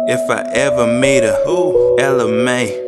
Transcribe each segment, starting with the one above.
If I ever meet her, Ella May.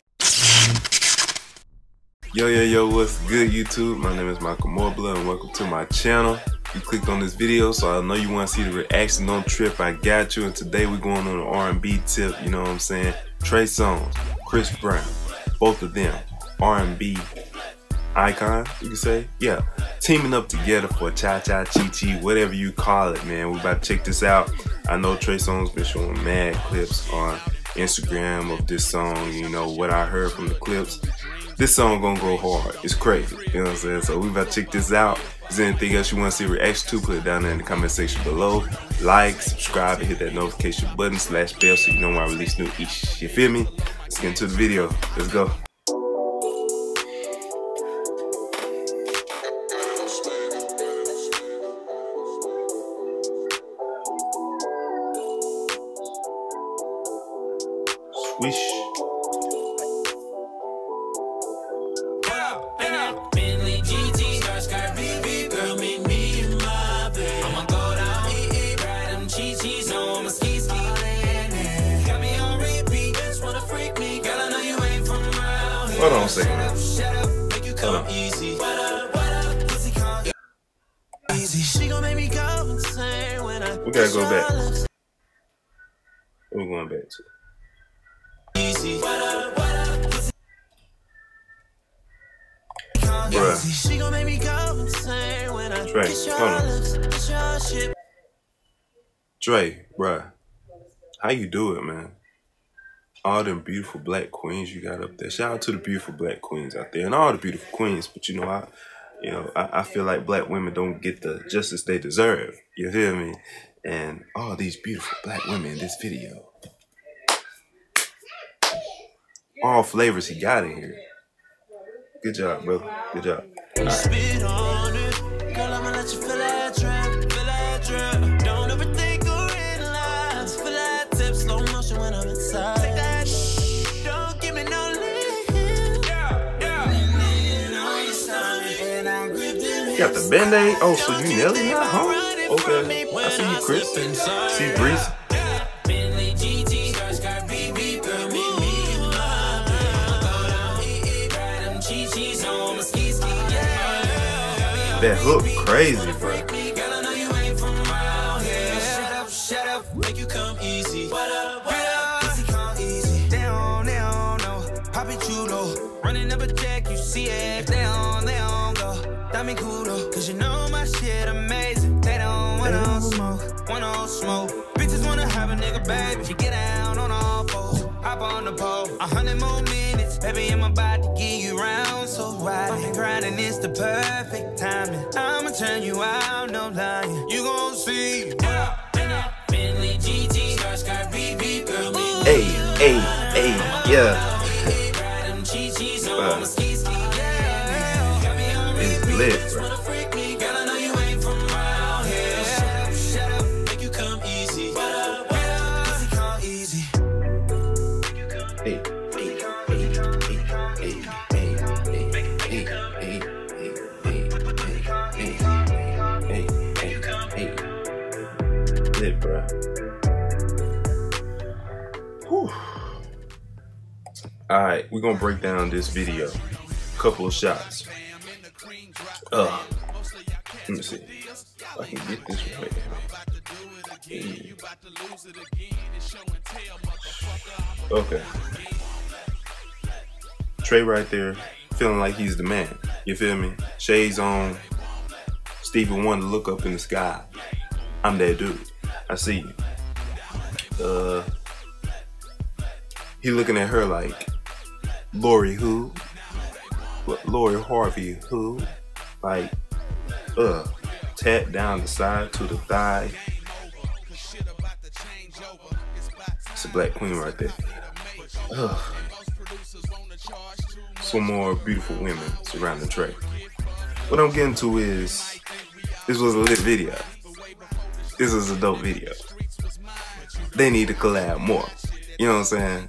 Yo, what's good, YouTube? My name is Michael Morbler, and welcome to my channel. You clicked on this video, so I know you want to see the reaction. Don't trip, I got you. And today we're going on an R&B tip, you know what I'm saying? Trey Songz, Chris Brown, both of them, R&B icon, you can say. Yeah, teaming up together for Cha Cha Chi Chi, whatever you call it, man. We about to check this out. I know Trey Songz been showing mad clips on Instagram of this song. You know what I heard from the clips. This song gonna go hard. It's crazy, you know what I'm saying? So we about to check this out. If there's anything else you want to see reaction to, put it down there in the comment section below. Like, subscribe, and hit that notification button / bell so you know when I release new ish. You feel me? Let's get into the video. Let's go. Swish. Hold on a second. Hold on. We gotta go back. We're going back to. Bruh. Trey, hold on. Trey, bruh. How you do it, man? All them beautiful black queens you got up there. Shout out to the beautiful black queens out there and all the beautiful queens. But you know, I feel like black women don't get the justice they deserve. You feel me? And all these beautiful black women in this video. All flavors he got in here. Good job, brother. Good job. Spit on it. Girl, I'ma let you feel that trap, feel that drip. Don't overthink or analyze. Feel that tip, slow motion when I'm inside. Take that don't give me no lead. Got the band-aid? Oh, so you Nelly now, huh? Okay. I see you, Chris. See Breeze. That hook crazy, bro. Shut up, make you come easy. Come easy. They don't know. Poppy chulo. Running up a check, you see it. They don't go. That me cool though. Cause you know my shit amazing. They don't want no smoke. Bitches wanna have a nigga, baby. You get down on all fours. Hop on the pole. 100 more minutes. Baby, I'm about to give you round. So right. I'm grinding, it's the perfect timing. I'ma turn you out, no lying. You gon' see. Hey, yeah. It's lit, bro. Lit, bro. Alright, we're gonna break down this video. Couple of shots. Let me see if I can get this right. Okay. Trey right there, feeling like he's the man. You feel me? Shades on. Stevie Wonder, look up in the sky. I'm that dude. I see you. He looking at her like, Lori who? What, Lori Harvey who? Like, tap down the side to the thigh. It's a black queen right there. Some more beautiful women surrounding Trey. What I'm getting to is, this was a lit video. This is a dope video. They need to collab more. You know what I'm saying?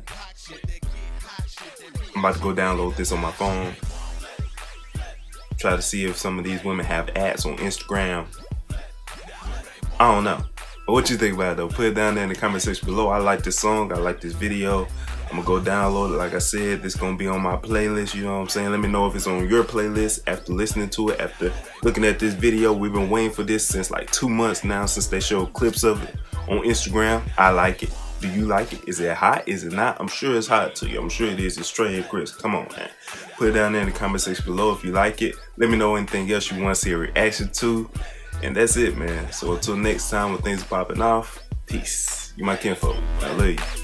I'm about to go download this on my phone. Try to see if some of these women have ads on Instagram. I don't know. What you think about it though? Put it down there in the comment section below. I like this song. I like this video. I'm gonna go download it. Like I said, this gonna be on my playlist. You know what I'm saying? Let me know if it's on your playlist after listening to it, after looking at this video. We've been waiting for this since like 2 months now, since they showed clips of it on Instagram. I like it. Do you like it? Is it hot? Is it not? I'm sure it's hot to you. I'm sure it is. It's straight and crisp. Come on, man. Put it down there in the comment section below if you like it. Let me know anything else you want to see a reaction to. And that's it, man. So until next time when things are popping off, peace. You my kinfolk. I love you.